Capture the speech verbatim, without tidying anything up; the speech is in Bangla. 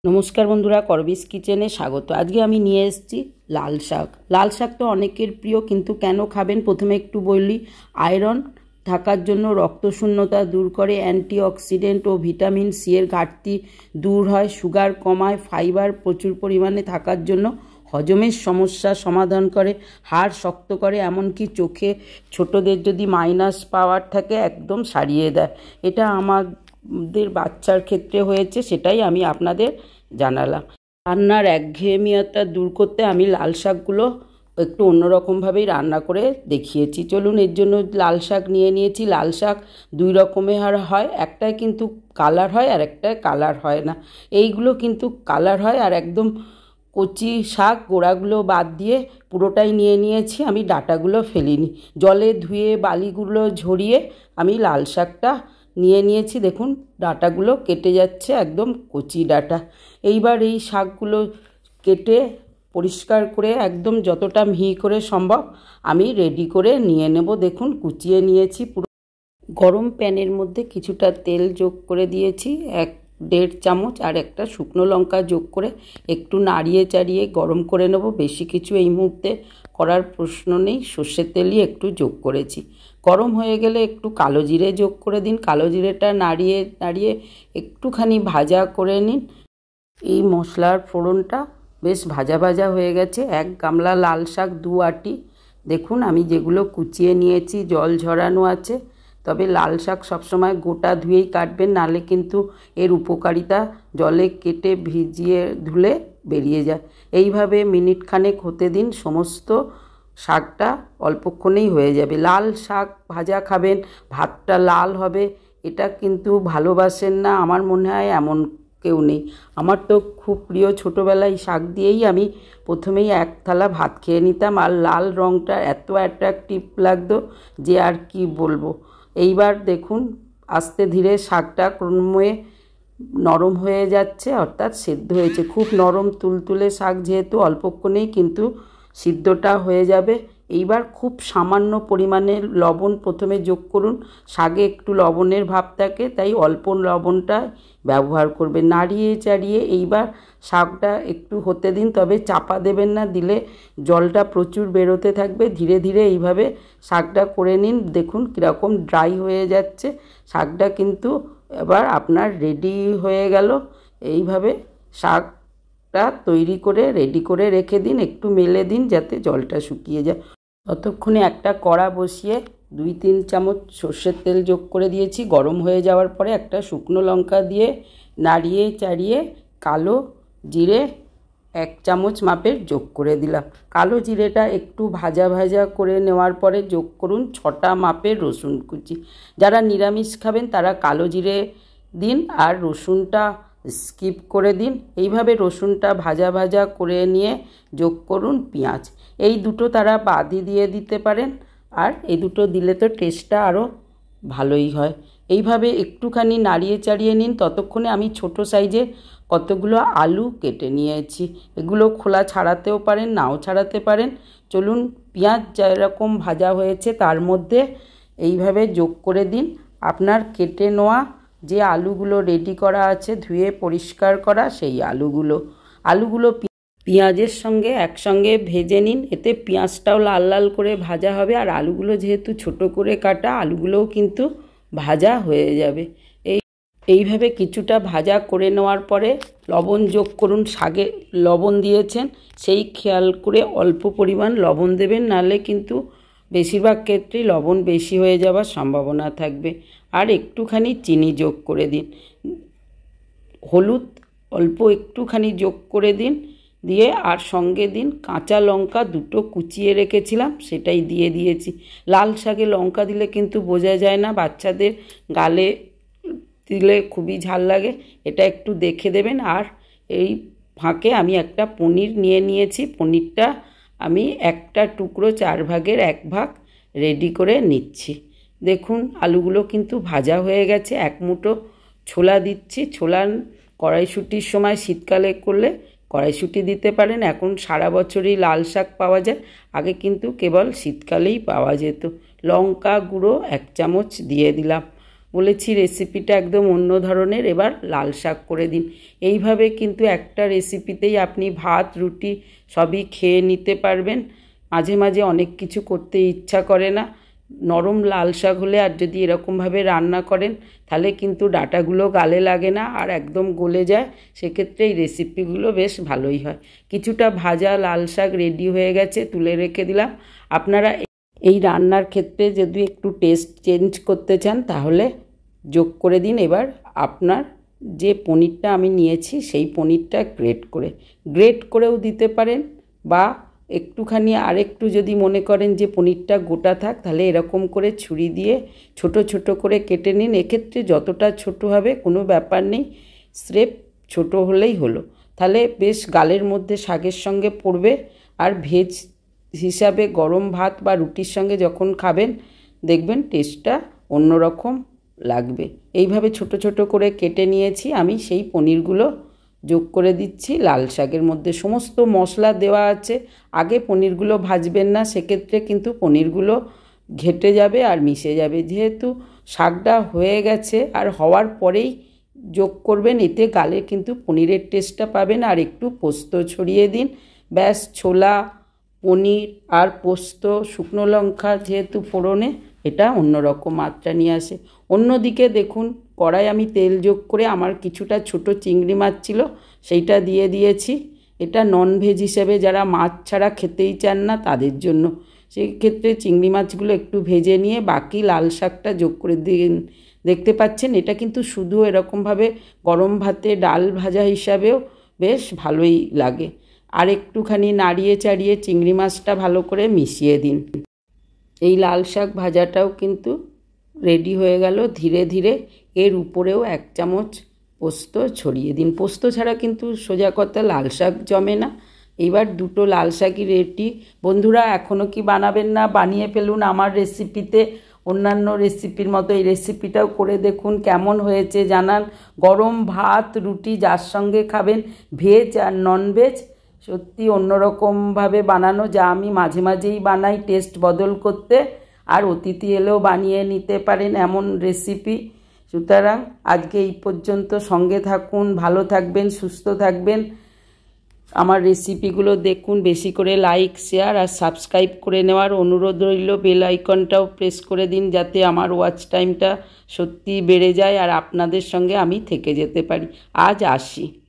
नमस्कार बंधुरा करबिस किचेने स्वागत। आज के आमी निये एसेछि लाल शाक। लाल शाक तो अनेकेर प्रिय, किन्तु केन खाबेन प्रथमे एकटु बोली। आयरन थाकार जोन्नो रक्तशून्यता दूर करे, अ্যান্টিঅক্সিডেন্ট और ভিটামিন সি एर घाटति दूर हय, सुगार कमाय, फाइबार प्रचुर परिमाणे थाकार जोन्नो हजमेर समस्या समाधान करे, हाड़ शक्त करे, एमनकि चोखे छोटोदेर जदि माइनास पावर थाके एकदम सारिये देय। एटा आमादेर बाच्चार क्षेत्रे हयेছে, सेटाई आमी आपनादेर জানালাম। রান্নার একঘেয়েমিয়তা দূর করতে আমি লাল শাকগুলো একটু অন্যরকমভাবেই রান্না করে দেখিয়েছি। চলুন, এর জন্য লাল শাক নিয়ে নিয়েছি। লাল শাক দুই রকমের হয়, একটাই কিন্তু কালার হয় আর একটাই কালার হয় না। এইগুলো কিন্তু কালার হয়, আর একদম কচি শাক, গোড়াগুলো বাদ দিয়ে পুরোটাই নিয়ে নিয়েছি। আমি ডাঁটাগুলো ফেলিনি, জলে ধুয়ে বালিগুলো ঝরিয়ে আমি লাল শাকটা নিয়ে নিয়েছি। দেখুন ডাঁটাগুলো কেটে যাচ্ছে, একদম কচি ডাঁটা। এইবার এই শাকগুলো কেটে পরিষ্কার করে একদম যতটা মিহি করে সম্ভব আমি রেডি করে নিয়ে নেব। দেখুন কুচিয়ে নিয়েছি পুরো। গরম প্যানের মধ্যে কিছুটা তেল যোগ করে দিয়েছি, এক দেড় চামচ, আর একটা শুকনো লঙ্কা যোগ করে একটু নাড়িয়ে চাড়িয়ে গরম করে নেব। বেশি কিছু এই মুহূর্তে করার প্রশ্ন নেই, সর্ষের তেলই একটু যোগ করেছি। গরম হয়ে গেলে একটু কালো জিরে যোগ করে দিন। কালো জিরেটা নাড়িয়ে নাড়িয়ে একটুখানি ভাজা করে নিন। এই মশলার ফোড়নটা বেশ ভাজা ভাজা হয়ে গেছে। এক গামলা লাল শাক দু আটি। দেখুন আমি যেগুলো কুচিয়ে নিয়েছি জল ঝরানো আছে, তবে লাল শাক সবসময় গোটা ধুয়েই কাটবেন, নালে কিন্তু এর উপকারিতা জলে কেটে ভিজিয়ে ধুলে বেরিয়ে যায়। এইভাবে মিনিট খানেক হতে দিন, সমস্ত শাকটা অল্পক্ষণেই হয়ে যাবে। লাল শাক ভাজা খাবেন, ভাতটা লাল হবে, এটা কিন্তু ভালোবাসেন না আমার মনে হয় এমন কেউ নেই। আমার তো খুব প্রিয়, ছোটোবেলায় শাক দিয়েই আমি প্রথমেই এক থালা ভাত খেয়ে নিতাম, আর লাল রঙটা এত অ্যাট্রাকটিভ লাগতো যে আর কি বলবো। এইবার দেখুন আস্তে ধীরে শাকটা ক্রমে নরম হয়ে যাচ্ছে, অর্থাৎ সেদ্ধ হয়েছে। খুব নরম তুলতুলে শাক যেহেতু, অল্পক্ষণেই কিন্তু সিদ্ধটা হয়ে যাবে। এইবার খুব সামান্য পরিমাণে লবণ প্রথমে যোগ করুন। শাকে একটু লবণের ভাব থাকে, তাই অল্প লবণটা ব্যবহার করবে। নাড়িয়ে চাড়িয়ে এইবার শাকটা একটু হতে দিন, তবে চাপা দেবেন না, দিলে জলটা প্রচুর বেরোতে থাকবে। ধীরে ধীরে এইভাবে শাকটা করে নিন। দেখুন কীরকম ড্রাই হয়ে যাচ্ছে শাকটা, কিন্তু এবার আপনার রেডি হয়ে গেল। এইভাবে শাকটা তৈরি করে রেডি করে রেখে দিন, একটু মেলে দিন যাতে জলটা শুকিয়ে যায়। ততক্ষণে একটা কড়া বসিয়ে দুই তিন চামচ সর্ষের তেল যোগ করে দিয়েছি। গরম হয়ে যাওয়ার পরে একটা শুকনো লঙ্কা দিয়ে নাড়িয়ে চাড়িয়ে কালো জিরে এক চামচ মাপের যোগ করে দিলাম। কালো জিরেটা একটু ভাজা ভাজা করে নেওয়ার পরে যোগ করুন ছটা মাপের রসুন কুচি। যারা নিরামিষ খাবেন তারা কালো জিরে দিন আর রসুনটা স্কিপ করে দিন। এইভাবে রসুনটা ভাজা ভাজা করে নিয়ে যোগ করুন পেঁয়াজ। এই দুটো তারা বাদই দিয়ে দিতে পারেন, আর এই দুটো দিলে তো টেস্টটা আরও ভালোই হয়। এইভাবে একটুখানি নাড়িয়ে চাড়িয়ে নিন। ততক্ষণে আমি ছোট সাইজে কতগুলো আলু কেটে নিয়েছি। এগুলো খোলা ছাড়াতেও পারেন, নাও ছাড়াতে পারেন। চলুন পেঁয়াজ যেরকম ভাজা হয়েছে তার মধ্যে এইভাবে যোগ করে দিন আপনার কেটে নেওয়া যে আলুগুলো রেডি করা আছে, ধুয়ে পরিষ্কার করা সেই আলুগুলো। আলুগুলো পেঁয়াজের সঙ্গে একসঙ্গে ভেজে নিন, এতে পেঁয়াজটাও লাল লাল করে ভাজা হবে, আর আলুগুলো যেহেতু ছোট করে কাটা, আলুগুলোও কিন্তু ভাজা হয়ে যাবে। এই এইভাবে কিছুটা ভাজা করে নেওয়ার পরে লবণ যোগ করুন। শাকে লবণ দিয়েছেন সেই খেয়াল করে অল্প পরিমাণ লবণ দেবেন, নাহলে কিন্তু বেশিরভাগ ক্ষেত্রেই লবণ বেশি হয়ে যাওয়ার সম্ভাবনা থাকবে। আর একটুখানি চিনি যোগ করে দিন। হলুদ অল্প একটুখানি যোগ করে দিন, দিয়ে আর সঙ্গে দিন কাঁচা লঙ্কা দুটো কুচিয়ে রেখেছিলাম, সেটাই দিয়ে দিয়েছি। লাল শাকে লঙ্কা দিলে কিন্তু বোঝা যায় না, বাচ্চাদের গালে দিলে খুবই ঝাল লাগে, এটা একটু দেখে দেবেন। আর এই ফাঁকে আমি একটা পনির নিয়ে নিয়েছি, পনিরটা আমি একটা টুকরো চার ভাগের এক ভাগ রেডি করে নিচ্ছি। দেখুন আলুগুলো কিন্তু ভাজা হয়ে গেছে। এক মুঠো ছোলা দিচ্ছি। ছোলা কড়াইশুঁটির সময় শীতকালে করলে কড়াইশুঁটি দিতে পারেন, এখন সারা বছরই লাল শাক পাওয়া যায়, আগে কিন্তু কেবল শীতকালেই পাওয়া যেত। লঙ্কা গুঁড়ো এক চামচ দিয়ে দিলাম। বলেছি রেসিপিটা একদম অন্য ধরনের। এবার লাল শাক করে দিন। এইভাবে কিন্তু একটা রেসিপিতেই আপনি ভাত রুটি সবই খেয়ে নিতে পারবেন। মাঝে মাঝে অনেক কিছু করতে ইচ্ছা করে না, নরম লাল শাক হলে আর যদি এরকমভাবে রান্না করেন তাহলে কিন্তু ডাঁটাগুলো গালে লাগে না আর একদম গলে যায়। সেক্ষেত্রে এই রেসিপিগুলো বেশ ভালোই হয়। কিছুটা ভাজা লাল শাক রেডি হয়ে গেছে, তুলে রেখে দিলাম। আপনারা এই রান্নার ক্ষেত্রে যদি একটু টেস্ট চেঞ্জ করতে চান তাহলে যোগ করে দিন এবার আপনার যে পনিরটা আমি নিয়েছি সেই পনিরটা গ্রেট করে গ্রেট করেও দিতে পারেন, বা একটুখানি আরেকটু যদি মনে করেন যে পনিরটা গোটা থাক তাহলে এরকম করে ছুরি দিয়ে ছোট ছোট করে কেটে নিন। এক্ষেত্রে যতটা ছোট হবে কোনো ব্যাপার নেই, স্রেফ ছোট হলেই হলো। তাহলে বেশ গালের মধ্যে শাকের সঙ্গে পড়বে, আর ভেজ হিসাবে গরম ভাত বা রুটির সঙ্গে যখন খাবেন দেখবেন টেস্টটা অন্যরকম লাগবে। এইভাবে ছোট ছোট করে কেটে নিয়েছি আমি, সেই পনিরগুলো যোগ করে দিচ্ছি লাল শাকের মধ্যে। সমস্ত মশলা দেওয়া আছে, আগে পনিরগুলো ভাজবেন না, সেক্ষেত্রে কিন্তু পনিরগুলো ঘেটে যাবে আর মিশে যাবে। যেহেতু শাকটা হয়ে গেছে আর হওয়ার পরেই যোগ করবেন, এতে গালে কিন্তু পনিরের টেস্টটা পাবেন। আর একটু পোস্ত ছড়িয়ে দিন, ব্যাস ছোলা পনির আর পোস্ত শুকনো লঙ্কা যেহেতু ফোড়নে, এটা অন্যরকম মাত্রা নিয়ে আসে। অন্যদিকে দেখুন কড়াই আমি তেল যোগ করে আমার কিছুটা ছোট চিংড়ি মাছ ছিল সেইটা দিয়ে দিয়েছি। এটা ননভেজ হিসেবে যারা মাছ ছাড়া খেতেই চান না তাদের জন্য। সেই ক্ষেত্রে চিংড়ি মাছগুলো একটু ভেজে নিয়ে বাকি লাল শাকটা যোগ করে দিন। দেখতে পাচ্ছেন এটা কিন্তু শুধু এরকমভাবে গরম ভাতে ডাল ভাজা হিসাবেও বেশ ভালোই লাগে। আর একটুখানি নাড়িয়ে চাড়িয়ে চিংড়ি মাছটা ভালো করে মিশিয়ে দিন। এই লাল শাক ভাজাটাও কিন্তু রেডি হয়ে গেল। ধীরে ধীরে এর উপরেও এক চামচ পোস্ত ছড়িয়ে দিন। পোস্ত ছাড়া কিন্তু সোজা কথা লাল শাক জমে না। এবার দুটো লাল শাকই রেডি। বন্ধুরা এখনও কি বানাবেন না? বানিয়ে ফেলুন আমার রেসিপিতে। অন্যান্য রেসিপির মতো এই রেসিপিটাও করে দেখুন, কেমন হয়েছে জানান। গরম ভাত রুটি যার সঙ্গে খাবেন, ভেজ আর ননভেজ, সত্যি অন্যরকমভাবে বানানো, যা আমি মাঝে মাঝেই বানাই টেস্ট বদল করতে। আর অতিথি এলেও বানিয়ে নিতে পারেন এমন রেসিপি। সুতরাং আজকে এই পর্যন্ত। সঙ্গে থাকুন, ভালো থাকবেন, সুস্থ থাকবেন। আমার রেসিপিগুলো দেখুন, বেশি করে লাইক শেয়ার আর সাবস্ক্রাইব করে নেওয়ার অনুরোধ রইল। বেল আইকনটাও প্রেস করে দিন যাতে আমার ওয়াচ টাইমটা সত্যি বেড়ে যায় আর আপনাদের সঙ্গে আমি থেকে যেতে পারি। আজ আসি।